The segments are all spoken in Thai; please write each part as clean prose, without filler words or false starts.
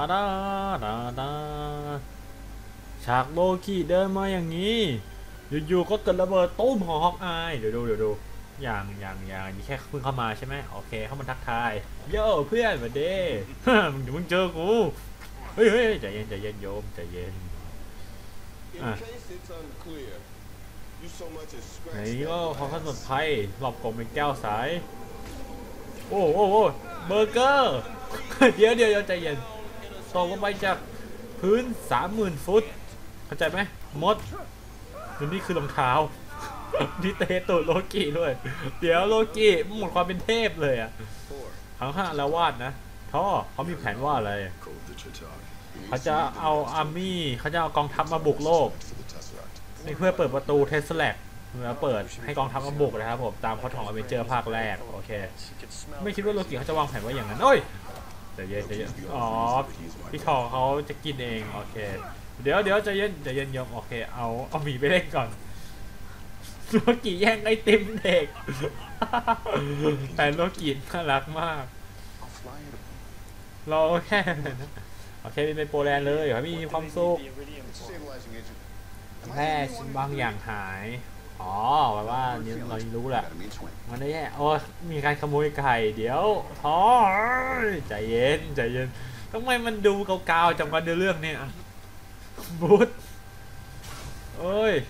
ดาดาดาฉากโลกิเดินมาอย่างนี้อยู่ๆก็เกิดระเบิดตุ้มของฮอกอายเดี๋ยวดูอย่างนี่แค่เพิ่งเข้ามาใช่ไหมโอเคเข้ามาทักทายโย่เพื่อนมาเด้ มึงเจอกูเฮ้ยใจเย็นโยมใจเย็นไหนก็ขอขนมไทยหลบกลมเป็นแก้วสายโอ้เบอร์เกอร์เดี๋ยวใจเย็นตกลงไปจากพื้น 30,000 ฟุตเข้าใจไหมมดนี่คือรองเท้าที่เตะตูดโลกิด้วยเดี๋ยวโลกิหมดความเป็นเทพเลยอ่ะทั้งห้าแล้ววาดนะท่อเขามีแผนว่าอะไรเขาจะเอาอาร์มี่เขาจะเอากองทัพมาบุกโลกนี่เพื่อเปิดประตูเทสแลกแล้วเปิดให้กองทัพมาบุกนะครับผมตามพล็อตของอเวนเจอร์ภาคแรกโอเคไม่คิดว่าโลกิเขาจะวางแผนว่าอย่างนั้นโอ้ยใจเย็นอ๋อพี่ทอเขาจะกินเองโอเคเดี๋ยวใจเย็นยมโอเคเอาหมีไปเล่นก่อนโลกิแย่งไอติมเด็กแต่โลกิน่ารักมากเราแค่โอเคเป็นโปแลนด์เลยเขามีความสุขแค่ชิ้นบางอย่างหายอ๋อแปลว่านี่เรารู้แหละมันได้แย่โอ้มีการขโมยไก่เดี๋ยวท้อใจเย็นทำไมมันดูเก่าๆจังวันเรื่องเนี่ยบูธเอ้ย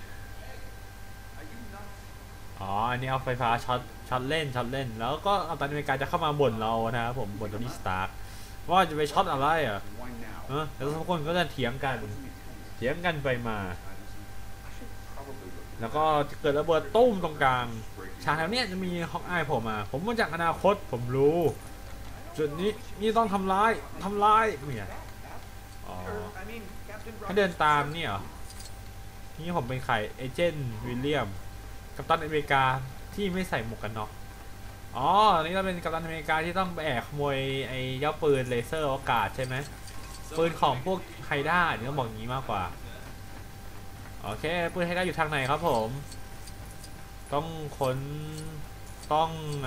อ๋ออันนี้เอาไฟฟ้าช็อตเล่นแล้วก็กัปตันอเมริกาจะเข้ามาบ่นเรานะครับผมบ่นโทนี่สตาร์กว่าจะไปช็อตอะไรอ่ะแล้วทุกคนก็จะเถียงกันไปมาแล้วก็เกิดระเบิดตุ้มตรงกลางฉากแถวเนี้ยจะมีฮอกอายผมมาจากอนาคตผมรู้จุดนี้นี่ต้องทำร้ายเนี่ยอ๋อถ้าเดินตามนี่เหรอนี่ผมเป็นใครเอเจนต์วิลเลียมกัปตันอเมริกาที่ไม่ใส่หมวกกันน็อกอ๋ออันนี้เราเป็นกัปตันอเมริกาที่ต้องไปแอบขโมยไอ้เจ้าปืนเลเซอร์อากาศใช่ไหมปืนของพวกไฮด้าเนี่ยต้องบอกอย่างนี้มากกว่าโอเคปืนไฮด้าอยู่ทางไหนครับผมต้องค้นต้อง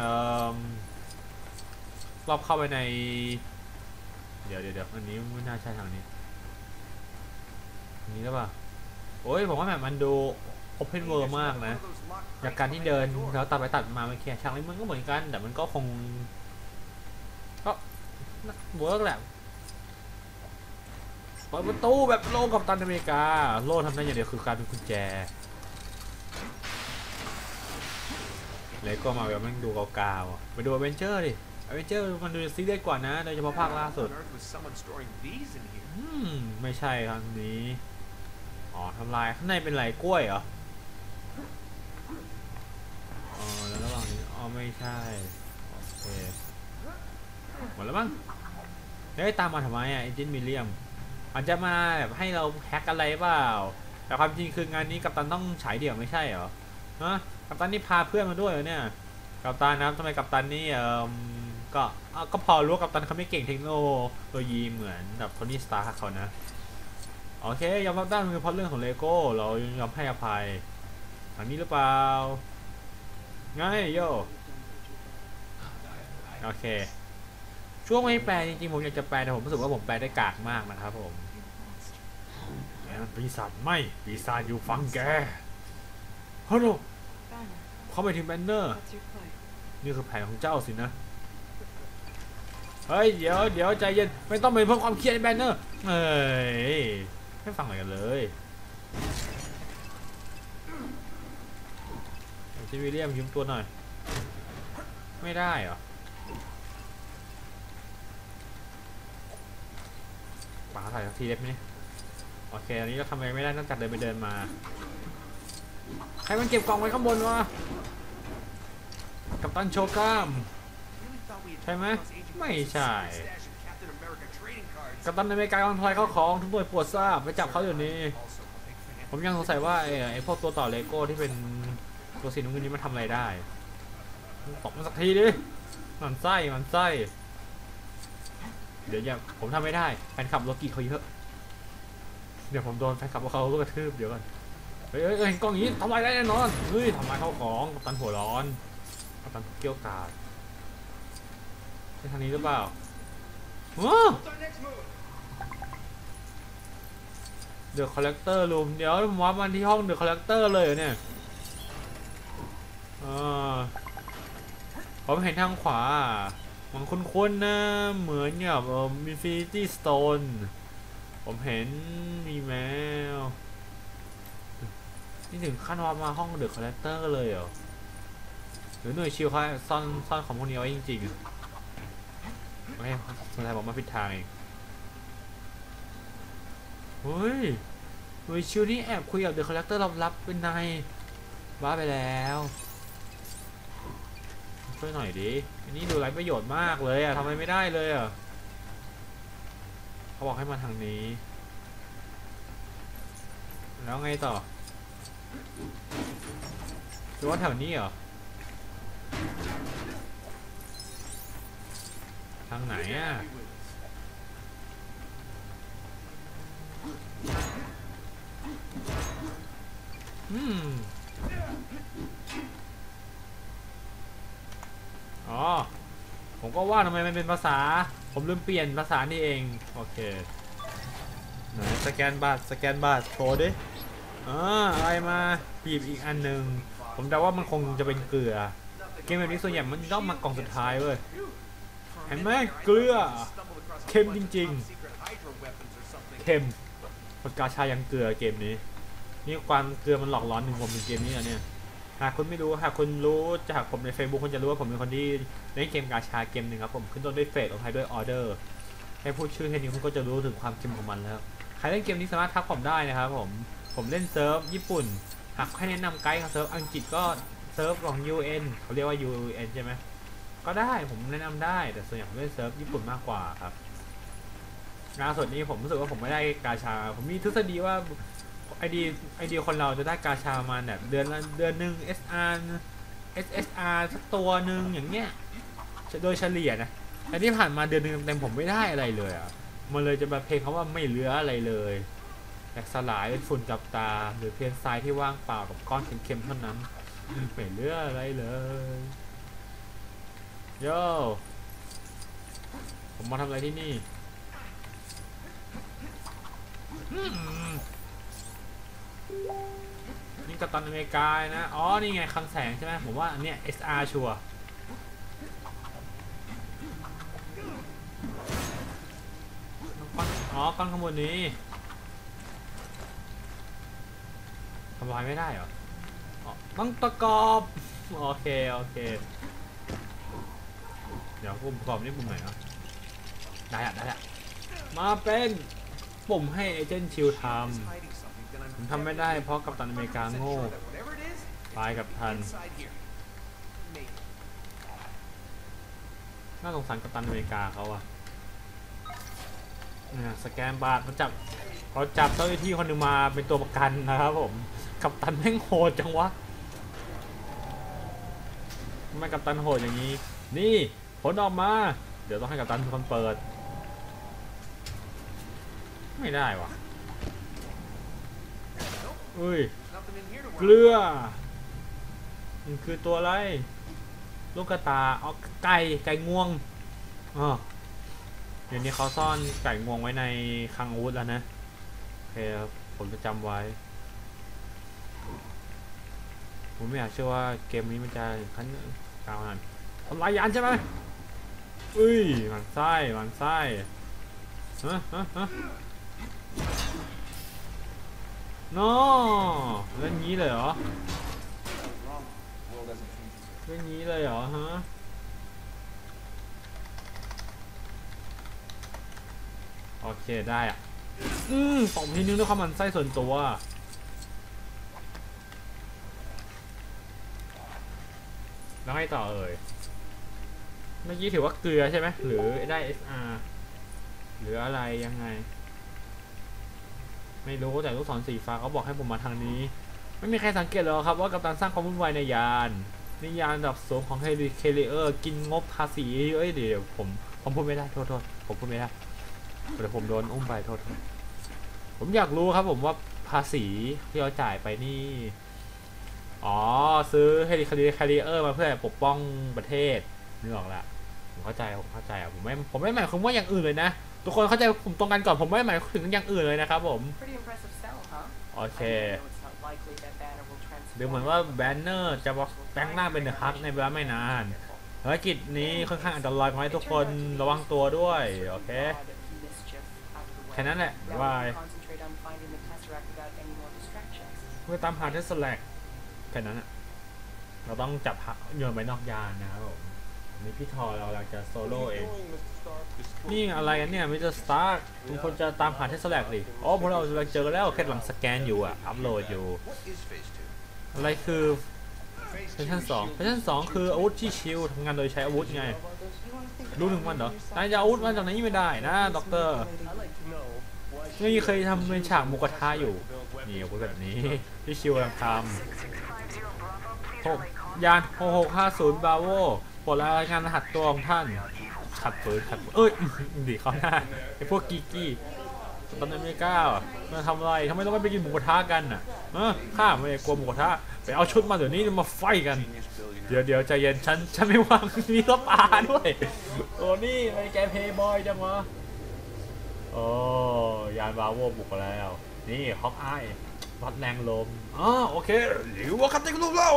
รอบเข้าไปในเดี๋ยวอันนี้ไม่น่าใช่ทางนี้อันนี้หรือเปล่าโอ้ยผมว่าแบบมันดูโอเพนเวิร์มากนะจากการที่เดินแล้วตัดไปตัดมาไม่แค่ฉากนี้มันก็เหมือนกันแต่มันก็คงก็เวิร์กแหละเปิดประตูแบบโล่กัปตันอเมริกาโล่ทำได้อย่างเดียวคือการเป็นกุญแจเลยก็มาแบบมันดูเก่าๆไปดูอเวนเจอร์ดิอเวนเจอร์มันดูซีเรียสกว่านะโดยเฉพาะภาคล่าสุดไม่ใช่ครั้งนี้อ๋อทำลายข้างในเป็นไรกล้วยเหรออ๋อแล้วระหว่างนี้อ๋อไม่ใช่โอเคหมดแล้วมั้งเฮ้ยตามมาทำไมเอเจนต์มิลเลียมอาจจะมาแบบให้เราแฮกอะไรเปล่าแต่ความจริงคืองานนี้กัปตันต้องฉายเดี่ยวไม่ใช่เหรอฮะกัปตันนี่พาเพื่อนมาด้วยเหรอเนี่ยกัปตันนะทำไมกัปตันนี่ก็พอรู้กัปตันเขาไม่เก่งเทคโนโลยีเหมือนแบบโทนี่สตาร์เขานะโอเคยอมรับได้คือเพราะเรื่องของเลโก้เรายอมให้อภัยอันนี้หรือเปล่าง่ายโยโอเคช่วงไม่แปลจริงๆผมอยากจะแปลแต่ผมรู้สึกว่าผมแปลได้กากมากนะครับผมปีศาจไม่ปีศาจอยู่ฟังแกฮัลโหลเข้าไปถึงแบนเนอร์นี่คือแผนของเจ้าสินะเฮ้ยเดี๋ยวใจเย็นไม่ต้องไปเพิ่มความเครียดในแบนเนอร์เฮ้ยไม่ฟังอะไรกันเลยที่วิลเลียมยืมตัวหน่อยไม่ได้เหรอป๋าใส่ทีเล็บไหมโอเคอันนี้เราทำอะไรไม่ได้นอกจากเดินไปเดินมาใครมันเก็บกล่องไว้ข้างบนวะกัปตันโชก้ามใช่ไหมไม่ใช่กัปตันอเมริกากำลังทลายเข้าของทุกหน่วยปวดทราบไปจับเขาอยู่นี้ผมยังสงสัยว่าไอ้พวกตัวต่อเลโก้ที่เป็นตัวสีน้ำเงินนี้มันทำอะไรได้ตบมันสักทีดิมันไส้เดี๋ยวอย่าผมทำไม่ได้แฟนคลับโลกิเขาเยอะเดี๋ยวผมโดนแฟนคลับเขาก็กระทืบเดี๋ยวก่อนเฮ้ยเห็นกล้องนี้ทำลายได้แน่นอนเฮ้ยทำลายเข้าของกัปตันหัวร้อนกัปตันเกี้ยวกาดใช่ทางนี้หรือเปล่าเดอะคอลเลกเตอร์รูมเดี๋ยวผมว่ามันที่ห้องเดอะคอลเลกเตอร์เลยเหรอเนี่ยผมเห็นทางขวามันคุ้นๆนะเหมือนกับInfinity Stone ผมเห็นมีแมวนี่ถึงขั้นว่ามาห้องเดอะคอลเลกเตอร์เลยเหรอหรือหน่วยชิลเขาซ่อนของพวกนี้ไว้จริงๆไม่สงสัยผมมาผิดทางเองเฮ้ยหน่วยชิลนี่แอบคุยกับเดอะคอลเลกเตอร์ลับๆเป็นนายบ้าไปแล้วช่วยหน่อยดิอันนี้ดูไร้ประโยชน์มากเลยอะทำไมไม่ได้เลยอะเขาบอกให้มาทางนี้แล้วไงต่อหรือว่าแถวนี้เหรอทางไหนอะอ๋อผมก็ว่าทำไมมันเป็นภาษาผมลืมเปลี่ยนภาษานี่เองโอเคไหนสแกนบัตรโชว์ดิอะไรมาหยิบอีกอันหนึ่งผมเดาว่ามันคงจะเป็นเกลือเกมแบบนี้ส่วนใหญ่มันต้องมากล่องสุดท้ายเว้ยเห็นไหมเกลือเค็มจริงๆเค็มปากกาชายังเกลือเกมนี้นี่ความเกลือมันหลอกล่อนหนึ่งผมในเกมนี้นะเนี่ยหากคุณไม่รู้หากคุณรู้จากผมใน Facebook คุณจะรู้ว่าผมเป็นคนที่เล่นเกมกาชาเกมหนึ่งครับผมขึ้นต้นด้วยเฟสลงท้ายด้วยออเดอร์ให้พูดชื่อแค่นี้คุณก็จะรู้ถึงความเค็มของมันแล้วใครเล่นเกมนี้สามารถทักผมได้นะครับผมเล่นเซิร์ฟญี่ปุ่นหากให้แนะนำไกด์ของเซิร์ฟอังกฤษก็เซิร์ฟของ UN เขาเรียกว่า UN ใช่ไหมก็ได้ผมแนะนำได้แต่ส่วนใหญ่ผมเล่นเซิร์ฟญี่ปุ่นมากกว่าครับล่าสุดนี้ผมรู้สึกว่าผมไม่ได้กาชาผมมีทฤษฎีว่าไอเดียคนเราจะได้กาชามาแบบเดือนหนึ่ง SSR สักตัวหนึ่งอย่างเงี้ยโดยเฉลี่ยนะแต่ที่ผ่านมาเดือนหนึ่งเต็มผมไม่ได้อะไรเลยอ่ะมันเลยจะมาเพลงเขาว่าไม่เหลืออะไรเลยแตกสลายเป็นฝุ่นกับตาหรือเพียงทรายที่ว่างเปล่ากับก้อนเค็มๆเท่านั้นไม่เหลืออะไรเลยโย่ผมมาทำอะไรที่นี่นี่กัปตันอเมริกานะอ๋อนี่ไงคลังแสงใช่ไหมผมว่าอันเนี้ย SR ชัวร์อ๋อก้อนข้างบนนี้ทำลายไม่ได้เหรอต้องประกอบโอเคเดี๋ยวปุ่มประกอบนี่ปุ่มไหนเนาะได้อะมาเป็นปุ่มให้เอเจนต์ชิลทำผมทำไม่ได้เพราะกัปตันอเมริกาโง่ตายกับทันน่าสงสารกัปตันอเมริกาเขาอะสแกนบาร์เขาจับเจ้าหน้าที่คนหนึ่งมาเป็นตัวประกันนะครับผมกัปตันแม่งโหดจังวะทำไมกัปตันโหดอย่างนี้นี่ผลออกมาเดี๋ยวต้องให้กัปตันเป็นคนเปิดไม่ได้วะอุ้ยเกลือมันคือตัวอะไรลูกกระตาอ๋อไก่งวงอ๋อเดี๋ยวนี้เขาซ่อนไก่งวงไว้ในคลังอาวุธแล้วนะโอเคครับผมจะจำไว้ผมไม่อยากเชื่อว่าเกมนี้มันจะขั้นกลางนั้นทำลายยานใช่ไหมอุ้ยมันไส้ฮะน้อเล่นงี้เลยเหรอเล่นงี้เลยเหรอฮะโอเคได้อ่ะตบทีนึงด้วยความมันไส้ส่วนตัวแล้วไงต่อเอ่ยเมื่อกี้ถือว่าเกลือใช่ไหมหรือได้ SR หรืออะไรยังไงไม่รู้แต่ลูกศรสีฟ้าเขาบอกให้ผมมาทางนี้ไม่มีใครสังเกตหรอกครับว่ากัปตันสร้างความวุ่นวายในยานระดับสูงของเคเลเออร์กินงบภาษีเดี๋ยวผมพูดไม่ได้โทษผมพูดไม่ได้เดี๋ยวผมโดนอุ้มไปโทษผมอยากรู้ครับผมว่าภาษีที่เราจ่ายไปนี่อ๋อซื้อเฮลิคอปเตอร์มาเพื่อปกป้องประเทศนึกออกละผมเข้าใจอ่ะผมไม่หมายความว่าอย่างอื่นเลยนะทุกคนเข้าใจผมตรงกันก่อนผมไม่หมายถึงอย่างอื่นเลยนะครับผมโอเคดูเหมือนว่าแบนเนอร์จะแปลงร่างเป็นเดอะฮักในเวลาไม่นานภารกิจนี้ค่อนข้างอันตรายขอให้ทุกคนระวังตัวด้วยโอเคแค่นั้นแหละบายเพื่อตามหาเทสแลกแค่นั้นอะเราต้องจับโยนไปนอกยานนะครับผมนี่พี่ทอเรากำลังจะโซโล่เองนี่อะไรกันเนี่ยมิสเตอร์สตาร์คุณควรจะตามหาเทสแลกดิอ๋อพวกเรากำลังเจอแล้วแค่หลังสแกนอยู่อะอัพโหลดอยู่อะไรคือเพชั่น2คืออาวุธที่ชิลทำงานโดยใช้อาวุธไงรู้ถึงมันเหรอนายจะอาวุธมาจากไหนไม่ได้นะด็อกเตอร์นี่เคยทำเป็นฉากหมูกระทะอยู่นี่อาวุธแบบนี้ที่ชิลกำลังทำยาน6650บาโวโปรดรายงานรหัสตัวของท่านขัดฝืนเอ้ยดีเข้าหน้าไอพวกกีกี้ตอนนั้นไม่กล้ามาทำอะไรทำไมต้องไปกินหมูกระทะกันน่ะข้าไม่กลัวหมูกระทะไปเอาชุดมาเดี๋ยวนี้มาไฟกันเดี๋ยวใจเย็นฉันไม่วางมีรถปลาด้วยโอ้นี่ไอแกเพย์บอยจังวะโอ้ยานบาโวบุกแล้วนี่ฮอกอายวัดแรงลมโอเคหรือว่าคัตติ้งลูกเรา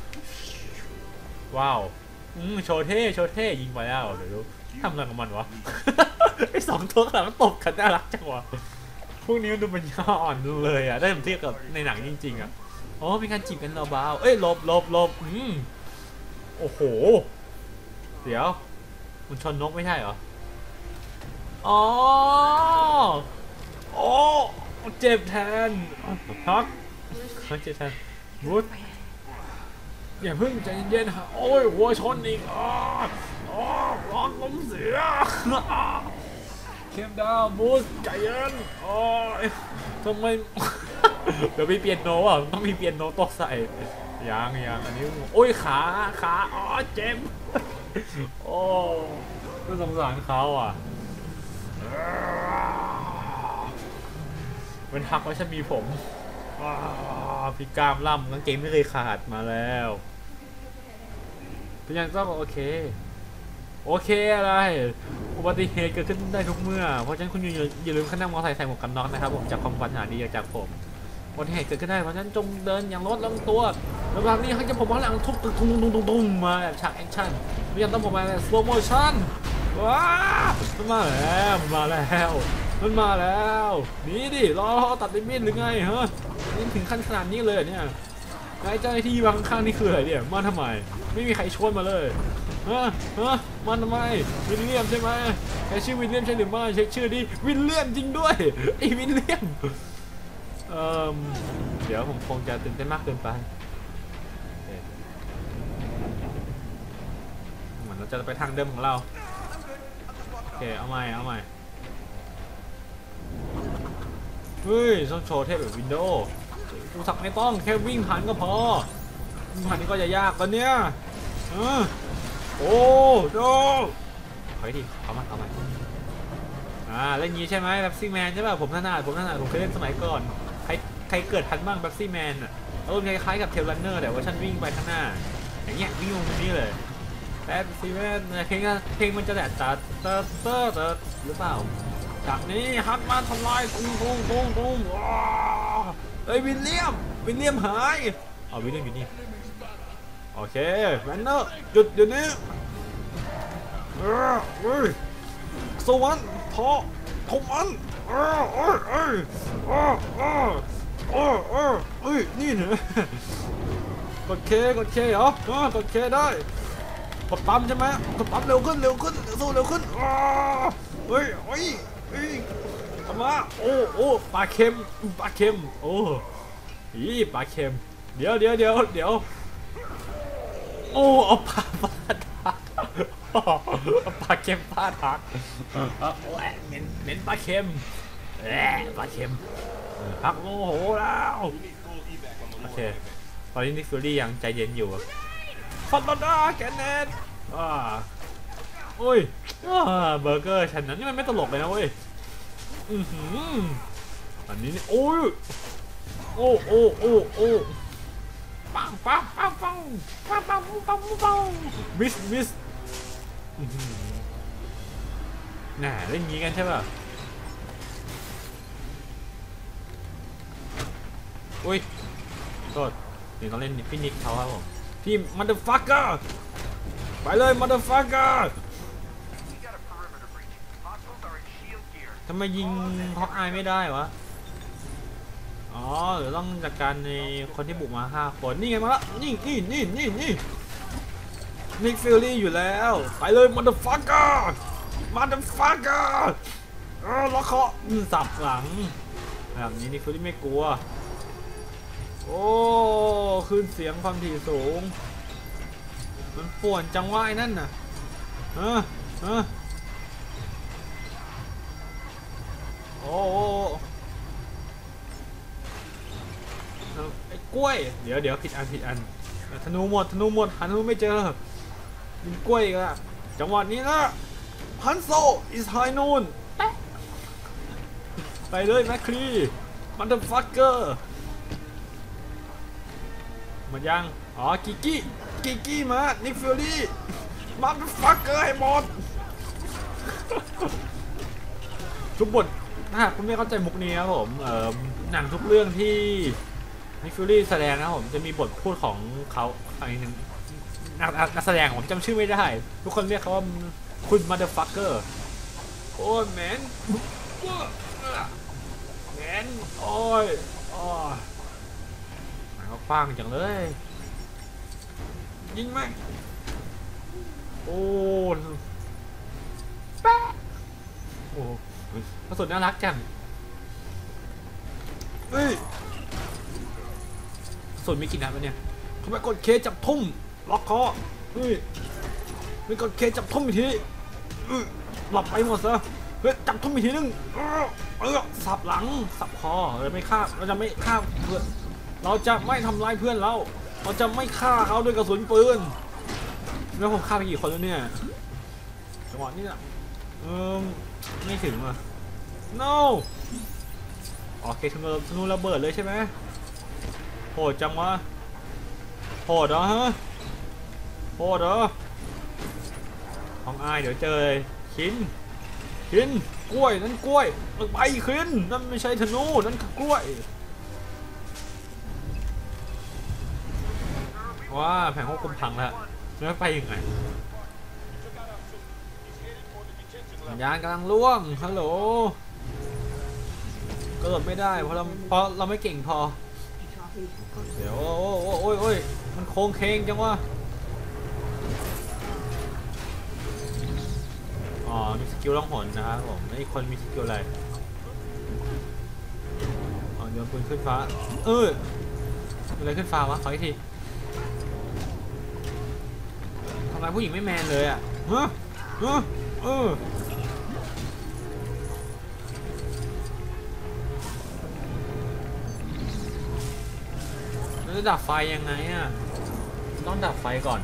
ว้าวโชว์เท่ยิงไปแล้วเดี๋ยวดูทำอะไรกับมันวะ ไอ2 ตัวหลังตบกันน่ารักจังวะพวกนี้มันดูมันย่ออ่อนเลยอ่ะได้เทียบกับในหนังจริงๆอ่ะอ๋อมีการจีบกันเบาๆเอ้ยหลบโอ้โหเดี๋ยวมันชนนกไม่ใช่เหรออ๋อโอ้เจ็บแทนฮักเจ็บแทนบูธอย่าเพิ่งใจเย็นๆฮะโอ้ยหัวชนอีกร้อนล้มเสียเข้มดาวบูสใจเย็นทำไมเดี๋ยวมีเปียโนอ่ะต้องมีเปียโนตกใส่ยังอันนี้โอ้ยขาเจ็บโอ้ก็สงสารเขาอ่ะเป็นหักไว้ฉันมีผมพี่กามล่ำกางเกงไม่เคยขาดมาแล้วเป็นยังต้องโอเคอะไรอุบัติเหตุเกิดขึ้นได้ทุกเมื่อเพราะฉะนั้นคุณอย่าลืมขับนั่งมอเตอร์ไซค์ใส่หมวกกันน็อกนะครับผมจากความปรารถนาดีจากผมอุบัติเหตุเกิดขึ้นได้เพราะฉะนั้นจงเดินอย่างระมัดระวังตัวระหว่างนี้ให้จะผมข้างหลังทุบตุ้มมาแบบฉากแอคชั่นไม่ยังต้องผมมาสโลว์โมชั่นว้ามันมาแล้วนี่ดิรอตัดลิมิตหรือไงฮะนี่ถึงขั้นขนาดนี้เลยเนี่ยไอ้เจ้าหน้าที่วางข้างนี่คืออะไรเนี่ยมาทำไมไม่มีใครชวนมาเลยมันทำไมวิลเลียมใช่ไหมใครชื่อวิลเลียมใช่หรือไม่เช็คชื่อดิวิลเลียมจริงด้วยไอ้วิลเลียมเดี๋ยวผมคงจะตื่นเต้นมากเกินไปเหมือนเราจะไปทางเดิมของเราโอเคเอาใหม่เฮ้ยต้องโชว์เทปแบบวินโดว์กูสักไม่ต้องแค่วิ่งผ่านก็พอวิ่งผ่านนี่ก็จะยากกันเนี่ยโอ้โดถอยดิเอามาเล่นงี้ใช่ไหมแบ็กซี่แมนใช่ป่ะผมถนัดผมเคยเล่นสมัยก่อนใครเกิดทันบ้างแบ็กซี่แมนคล้ายๆกับเทลรันเนอร์แต่ว่าฉันวิ่งไปข้างหน้าอย่างเงี้ยวิ่งลงตรงนี้เลยแบ็กซี่แมนเพลงมันจะแบบตัดหรือเปล่าจากนี้ฮัทมาทำลายตุ้มว้าเอ้ยวิลเลียมหายวิลเลียมอยู่นี่โอเคแมนเนอร์หยุดเดี๋ยวนี้สวรรค์ทอมันนี่เนี่ยกดเคเหรอกดเคได้กดปั๊มใช่ไหมกดปั๊มเร็วขึ้นสู้เร็วขึ้นเฮ้ยทำมาโอ้ปลาเค็มโอ้ปลาเค็มเดี๋ยวโอ้เอาปลาเค็มปลาทักโอ้เหม็นปลาเค็มพักโมโหแล้วโอเคตอนนี้นิกฟิลลี่ยังใจเย็นอยู่ฟอนดาแกนเนตโอ้ยเบอร์เกอร์ฉันนั้นนี่มันไม่ตลกเลยนะเว้ยอันนี้นี่โอ้ปังมิสน่าเล่นงี้กันใช่ป่ะอุ้ยโทษเดี๋ยวต้องเล่นพี่นิกเขาครับผมทีมมัตเตอร์ฟักเกอร์ไปเลยมัตเตอร์ฟักเกอร์ทำไมยิงฮอกอายไม่ได้วะอ๋อเดี๋ยวต้องจัดการในคนที่บุกมา5 คนนี่ไงมาละนี่นิกฟิลลี่อยู่แล้วไปเลยมัตเตอร์ฟักเกอร์มัตเตอร์ฟักเกอร์ล็อกเคาะสับหลังแบบนี้นิกฟิลลี่ไม่กลัวโอ้ขึ้นเสียงความถี่สูงมันป่วนจังวะไอ้นั่นน่ะโอ้ไอ้กล้วยเดี๋ยวผิดอันธนูหมดหาธนูไม่เจอยิงกล้วยอีกอะจังหวะนี้นะฮันโซอิสไฮนูนไปเลยแมคครีมันเดอร์ฟักเกอร์มันยังอ๋อกิกี้มานิกฟิลลี่มันเดอร์ฟักเกอร์ให้หมดทุกบทถ้าคุณไม่เข้าใจมุกนี้ครับผมหนังทุกเรื่องที่นิกฟิลลี่แสดงนะครับผมจะมีบทพูดของเขาอะไรหนึ่งนักแสดงผมจำชื่อไม่ได้ทุกคนเรียกเขาว่าคุณมาเดอร์ฟักเกอร์โอ้ยแมนโอ้ยหนังเขากว้างจังเลยยิงไหมโอ้แป๊ะโอ้กระสุนน่ารักจังเฮ้ยกระสุนมีกี่นัดวะเนี่ยทำไมกดเคจับทุ่มล็อกคอเฮ้ยไม่กดเคจับทุ่มอีกทีหลับไปหมดซะเฮ้ยจับทุ่มอีกทีนึงสับหลังสับคอเราจะไม่ฆ่าเพื่อนเราจะไม่ทำร้ายเพื่อนเราจะไม่ฆ่าเขาด้วยกระสุนปืนแล้วผมฆ่าไปกี่คนแล้วเนี่ยจังหวะนี้น่ะไม่ถึงอ่ะ no โอเคธนูระเบิดเลยใช่ไหมโหดจังวะโหดเหรอฮะโหดเหรอของอายเดี๋ยวเจอคินกล้วยนั่นกล้วยไปคินนั่นไม่ใช่ธนูนั่นคือกล้วยว้าแผงควบคุมพังแล้วแล้วไปยังไงยานกำลังล่วงฮัลโหลกระโดดไม่ได้เพราะเราไม่เก่งพอเดี๋ยวโอ้ยมันโค้งเคงจังวะอ๋อมีสกิลล่องหนนะครับผมไอ้คนมีสกิลอะไรอ๋อโยนปืนขึ้นฟ้าอะไรขึ้นฟ้าวะขออีกทีทำไมผู้หญิงไม่แมนเลยอ่ะจะดับไฟยังไงอ่ะต้องดับไฟก่อน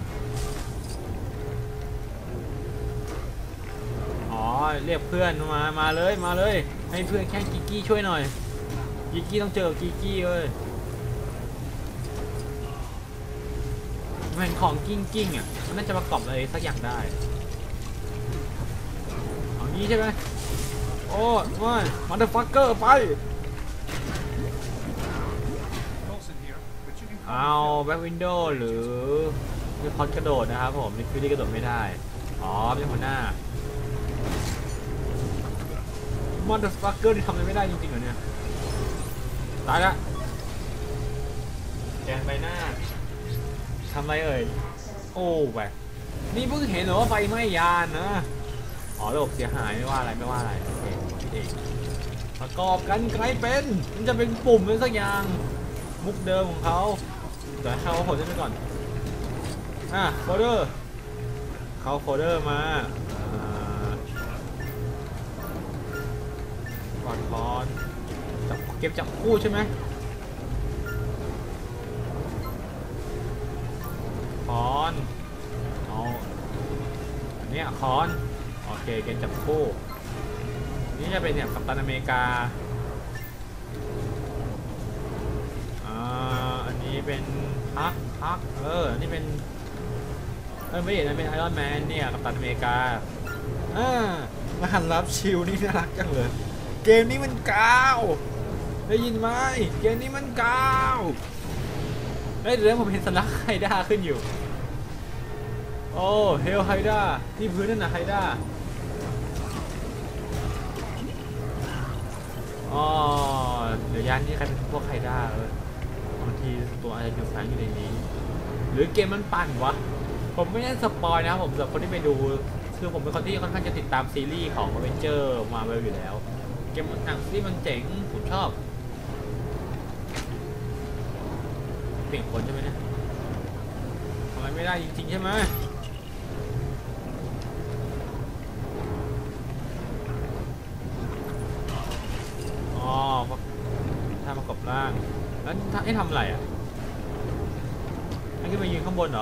อ๋อเรียกเพื่อนมาเลยให้เพื่อนแค่กิกกี้ช่วยหน่อยกิกกี้ต้องเจอกิกกี้เลยมันของกิ้งอ่ะมันน่าจะประกอบอะไรสักอย่างได้เอานี้ใช่ไหมโอ้ไม่มัตเตอร์ฟักเกอร์ไปเอาแบ็ควินโดว์หรือคอนกระโดดนะครับผมนิกฟิลลี่กระโดดไม่ได้อ๋อเป็นหัวหน้ามัตเตอร์ฟักเกอร์ที่ทำอะไรไม่ได้จริงๆเหรอเนี่ยตายละแกนใบหน้าทำอะไรเอ่ยโอ้แหวนี่เพิ่งเห็นเหรอว่าไฟไหม้ยานนะอ๋อระบบเสียหายไม่ว่าอะไรโอเคคิดเองประกอบกันใครเป็นมันจะเป็นปุ่มเป็นสักอย่างมุกเดิมของเขาเดี๋ยวเข้าโฟลเดอร์ไปก่อนโฟลเดอร์เข้าโฟลเดอร์มาก่อนเก็บจับคู่ใช่ไหมคอนเอาเนี่ยคอนโอเคเกมจับคู่นี่จะเป็นเนี่ยกัปตันอเมริกาอันนี้เป็นฮักนี่เป็นไม่เห็นนะเป็นไอรอนแมนเนี่ยกัปตันอเมริกามาหันรับชิวนี่น่ารักจังเลยเกมนี้มันกาวได้ยินไหมเกมนี้มันกาวเฮ้ยเดี๋ยวผมเห็นสลักไฮด้าขึ้นอยู่โอ้เฮลไฮด้าที่พื้นนั่นนะไฮด้าอ๋อเดี๋ยวยานนี้ใครเป็นพวกไฮด้าบางทีตัวอาจจะอยู่แฝงอยู่ในนี้หรือเกมมันปั่นวะผมไม่ได้สปอยนะครับผมสำหรับคนที่ไปดูคือผมเป็นคนที่ค่อนข้างจะติดตามซีรีส์ของ Avenger มาเวลอยู่แล้วเกมหนังที่มันเจ๋งผมชอบเปลี่ยนคนใช่ไหมเนี่ยทำอะไรไม่ได้จริงๆใช่ไหมอ๋อถ้าประกอบร่างแล้วให้ทำอะไรอ่ะให้ขึ้นมายืนข้างบนเหรอ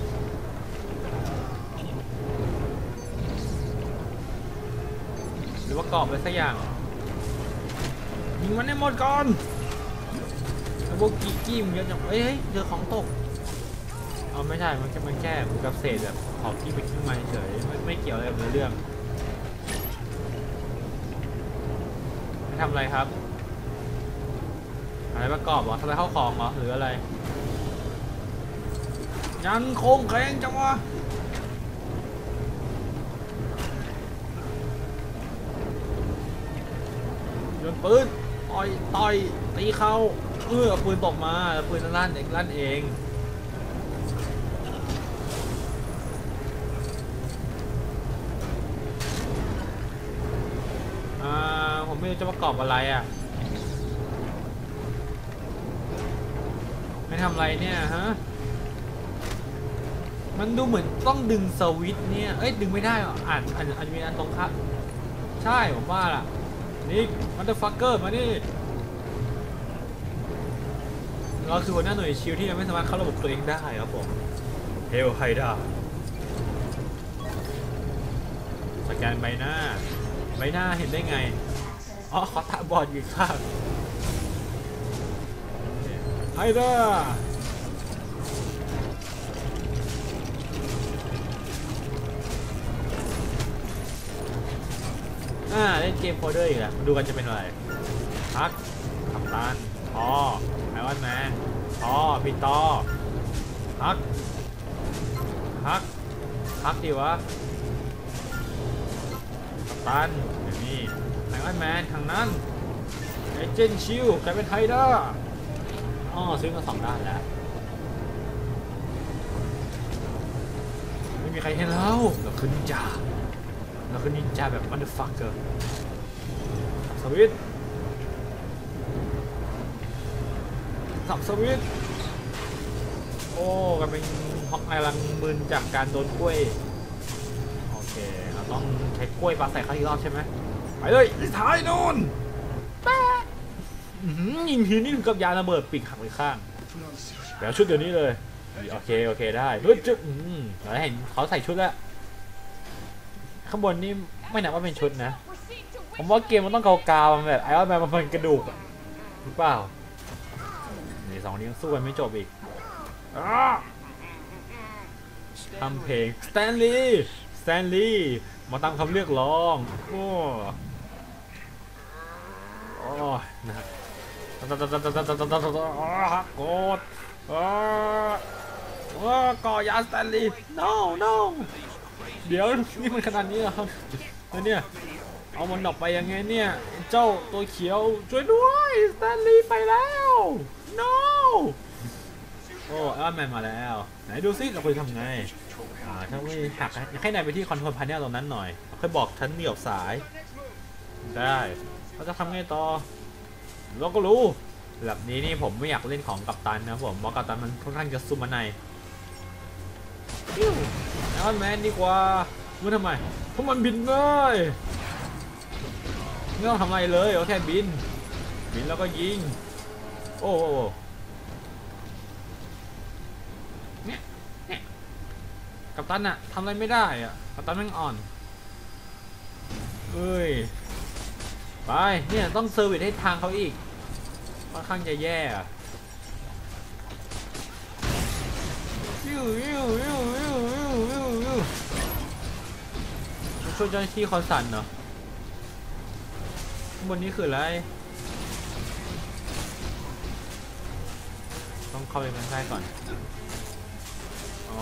หรือว่ากรอบอะไรสักอย่างยิงมันให้หมดก่อนไอ้พวกกี้มันเยอะจังเฮ้ยเจอของตกเอาไม่ใช่มันแค่เหมือนกับเศษแบบของที่ไปทิ้งมาเฉยไม่เกี่ยวอะไรกับเรื่องไม่ทำอะไรครับอะไรประกอบเหรอทำอะไรเข้าของเหรอหรืออะไรยังโค้งแข็งจังวะโยนปืนต่อยตีเข้าเอาปืนตกมาปืนลั่นเองผมไม่รู้จะประกอบอะไรอ่ะไม่ทำอะไรเนี่ยฮะมันดูเหมือนต้องดึงสวิตช์เนี่ยดึงไม่ได้หรออ่านมีอันตรงครับใช่ผมว่าล่ะนี่มันเดอร์ฟักเกอร์มานี่เราคือหัวหน้าหน่วยชิลที่ยังไม่สามารถเข้าระบบตัวเองได้ครับผมเฮลไฮด้าสแกนใบหน้าเห็นได้ไงอ๋อขอตาบอดอยู่ข้างไฮด้าเล่นเกมโคเดอร์อีกแล้วมาดูกันจะเป็นอะไรฮักกัปตันไอรอนแมนพี่ต่อฮักดีวะกัปตันอย่างนี้ไอรอนแมนทางนั้นเอเจนต์ชิลกลายเป็นไฮด้าซื้อมา2 ด้านแล้วไม่มีใครเห็นแล้วเราคือนินจาแบบมันเดอร์ฟักเกอร์สวิตสับสวิตกันเป็นฮอกไอรังมึนจากการโดนกล้วยโอเคเราต้องใช้กล้วยปาใส่เขาอีกรอบใช่ไหมไปเลยท้ายนู่นยิงทีนี่ถึงกับยาระเบิดปีกหักไปข้างแล้วชุดเดี๋ยวนี้เลยโอเคได้จุดเราเห็นเขาใส่ชุดแล้วข้างบนนี่ไม่นับว่าเป็นชุดนะผมว่าเกมมันต้องกาวๆแบบไอรอนแมนมันเป็นกระดูกหรือเปล่านี่2 นี้ยังสู้กันไม่จบอีกทำเพลงสแตนลีย์มาตามคำเรียกร้องนะโกรธก่อยาสแตนลีย์ no เดี๋ยวนี่มันขนาดนี้เหรอครับแล้วเนี่ยเอามันออกไปยังไงเนี่ยเจ้าตัวเขียวช่วยด้วยสแตนลีย์ไปแล้ว no ไอรอนแมนมาแล้วไหนดูซิเราควรทำไงถ้าไม่หักให้นายไปที่คอนโทรลพาเนลตรงนั้นหน่อยค่อยบอกฉันเหนี่ยวสายได้เราจะทำไงต่อเราก็รู้แบบนี้นี่ผมไม่อยากเล่นของกัปตันนะผมเพราะกัปตันมันค่อนข้างจะซุ่มมาในไอรอนแมนดีกว่ามึงทำไมเพราะมันบินได้ไม่ต้องทำอะไรเลยเอาแค่บินแล้วก็ยิงเนี่ยกัปตันอะทำอะไรไม่ได้อะกัปตันแม่งอ่อนไปเนี่ยต้องเซอร์วิสให้ทางเขาอีกค่อนข้างจะแย่ช่วยเจ้าหน้าที่คอนสันเนาะบนนี้คืออะไรต้องเข้าไปใกล้ๆก่อนอ๋อ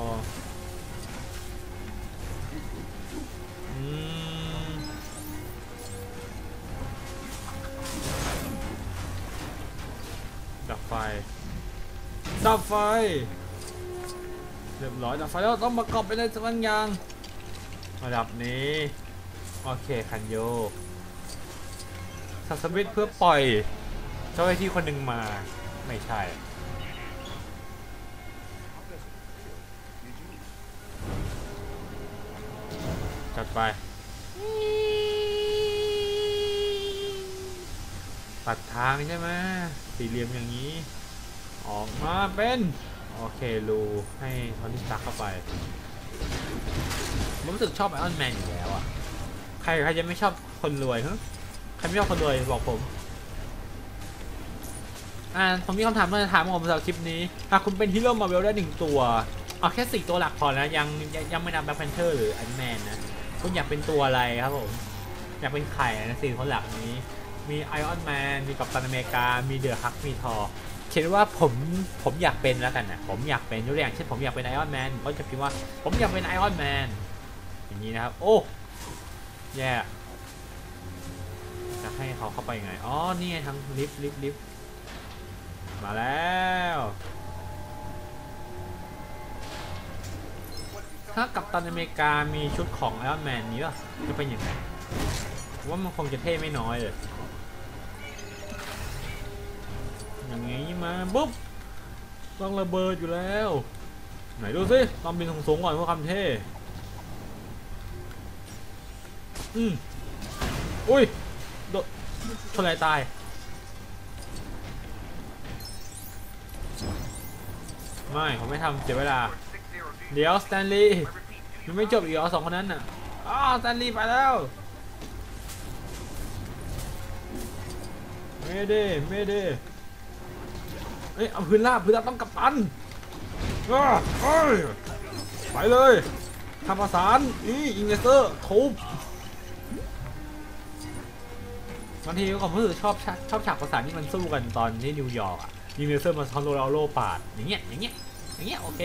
ดับไฟดับไฟเรียบร้อยดับไฟแล้วต้องประกอบไปในสักอย่างระดับนี้โอเคคันโยกสับสวิตช์เพื่อปล่อยเจ้าหน้าที่คนหนึ่งมาไม่ใช่จัดไปตัดทางใช่ไหมสี่เหลี่ยมอย่างนี้ออกมาเป็นโอเครูให้ทอนิสตาร์เข้าไปผมรู้สึกชอบไอออนแมนอยู่แล้วอ่ะใครจะไม่ชอบคนรวยฮะใครไม่ชอบคนรวยบอกผมผมมีคำถามมาถามผมสำหรับคลิปนี้หากคุณเป็นฮีโร่มาร์เวลได้1ตัวเอาแค่4ตัวหลักพอนะยังไม่นับแบล็คแพนเทอร์หรือไอรอนแมนนะคุณอยากเป็นตัวอะไรครับผมอยากเป็นไข่นะ4คนหลักนี้มีไอออนแมนมีกัปตันอเมริกามีเดอะฮักมีทอร์เขียนว่าผมอยากเป็นแล้วกันนะผมอยากเป็นยกตัวอย่างเช่นผมอยากเป็นไอออนแมนก็จะพิมพ์ว่าผมอยากเป็นไอออนแมนอย่างนี้นะครับโอ้แย่จะให้เขาเข้าไปยังไงอ๋อนี่ทั้งลิฟต์มาแล้วถ้ากัปตันอเมริกามีชุดของไอรอนแมนนี้ป่ะจะเป็นยังไงว่ามันคงจะเท่ไม่น้อยเลยอย่างงี้มาปุ๊บต้องระเบิดอยู่แล้วไหนดูสิตอนบินสูงก่อนเพื่อความเท่อุ้ยโดนชนอะไรตายไม่ผมไม่ทำเสียเวลาเดี๋ยวสแตนลีย์ยังไม่จบอีกเหรอ2 คนนั้นน่ะสแตนลีย์ไปแล้วเมเดเอ้ยเอาพื้นราบต้องกัปตันไปเลยทำประสานอินเวสเตอร์ทุบบางทีผมรู้สึกชอบฉากประสานที่มันสู้กันตอนที่นิวยอร์กอินเวสเตอร์มาทอนโลปาดอย่างเงี้ยโอเค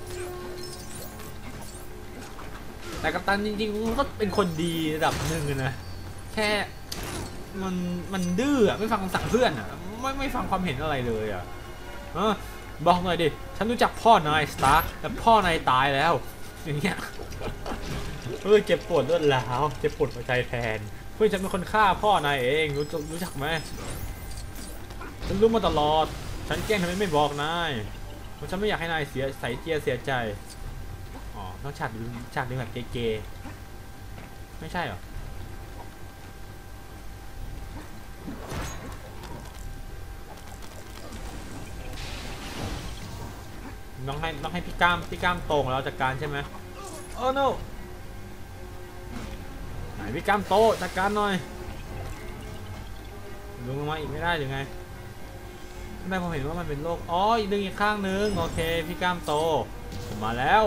แต่กัปตันจริงๆก็เป็นคนดีระดับหนึ่งนะแค่มันดื้อไม่ฟังคำสั่งเพื่อนไม่ฟังความเห็นอะไรเลยบอกหน่อยดิฉันรู้จักพ่อนายสตาร์คแต่พ่อนายตายแล้วอย่างเงี้ยเจ็บปวดรวดร้าวเจ็บปวดหัวใจแทนเพื่อนฉันเป็นคนฆ่าพ่อนายเองรู้จักไหมฉันรู้มาตลอดฉันแกล้งทำไมไม่บอกนายเพราะฉันไม่อยากให้นายเสียใจต้องฉากดึงแบบเก๋ๆไม่ใช่หรอต้องให้พี่ก้ามโตของเราจัดการใช่ไหมโอ้ no ไหนพี่ก้ามโตจัดการหน่อยลงมาอีกไม่ได้หรือไงทำไมผมเห็นว่ามันเป็นโรคอีกดึงอีกข้างนึงโอเคพี่ก้ามโตผมมาแล้ว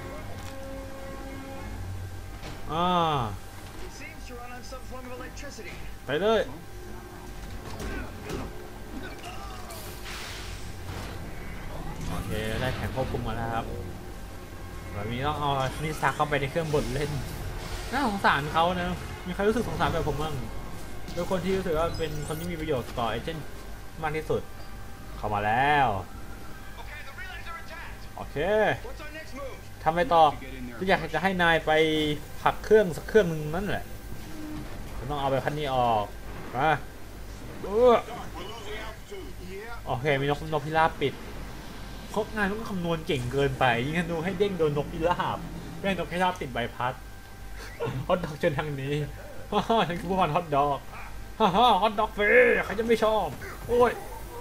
ไปเลยโอเคได้แผงควบคุมมาแล้วครับแบบนี้ต้องเอานิสาเข้าไปในเครื่องบดเล่นน่าสงสารเขานะมีใครรู้สึกสงสารแบบผมบ้างเป็นคนที่รู้สึกว่าเป็นคนที่มีประโยชน์ต่อเอเจนต์มากที่สุดเข้ามาแล้วโอเคทำไปต่อก็อยากจะให้นายไปผักเครื่องสักเครื่องนึงนั่นแหละต้องเอาไปคันนี้ออกมาโอเคมีนกพิราบปิดครบงานต้องคำนวณเก่งเกินไปยิ่งดูให้เด้งโดนนกพิราบแม่งนกพิราบติดใบพัดฮอตดอกจนทางนี้ฉันคือผู้พันฮอตดอกฮอตดอกเฟ่ใครจะไม่ชอบโอ้ย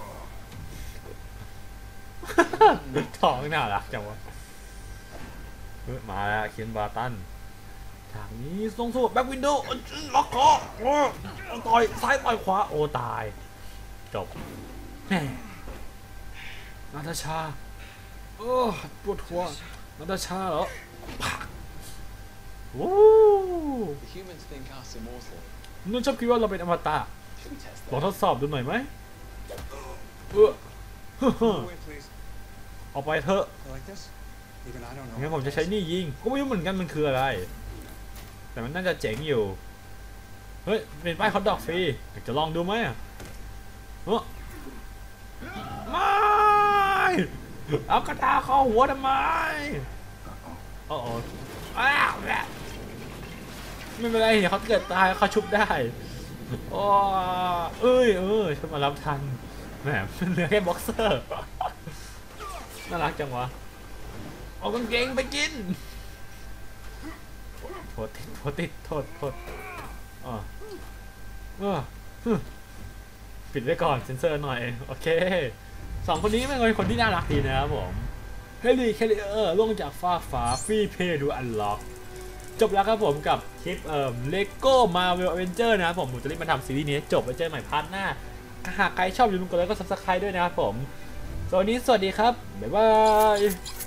ท้องน่ารักจังวะมาแล้วเคียนบาตันฉากนี้ทรงสู้แบ็ควินโดว์ล็อกคอต่อยซ้ายต่อยขวาโอ้ตายจบแม่นาตาชาปวดหัวนาตาชาเหรอโอ้ The humans think us immortal. นุ่นชอบคิดว่าเราเป็นอมตะ Should we test ลอง that? ทดสอบดูหน่อยไหม Away, please. ออกไปเถอะ You like this? Even I don't know. งั้นผมจะใช้นี่ยิงก็ไม่รู้เหมือนกันมันคืออะไร แต่มันน่าจะเจ๋งอยู่เฮ้ยเป็นป้ายฮอตดอกฟรีอยากจะลองดูไหมอ่ะไม่เอากระดาษเข้าหัวทำไมโอ้โหอ้าวไม่เป็นไรเดี๋ยวเขาเกิดตายเขาชุบได้โอ้ช่วยมารับทันแหมมันเหลือแค่บ็อกเซอร์น่ารักจังวะเอากางเกงไปกินโทษปิดไว้ก่อนเซ็นเซอร์หน่อยโอเคสองคนนี้เป็นคนที่น่ารักดีนะครับผมเฮลี่เคลล่วงจากฟ้าฟรีเพย์ดูอันล็อกจบแล้วครับผมกับคลิปเลโก้มาเวลอเวนเจอร์นะครับผมจะรีบมาทำซีรีส์นี้จบไปเจอใหม่พาร์ทหน้าหากใครชอบอย่าลืมกดไลค์กด Subscribe ด้วยนะครับผมสวัสดีครับบ๊ายบาย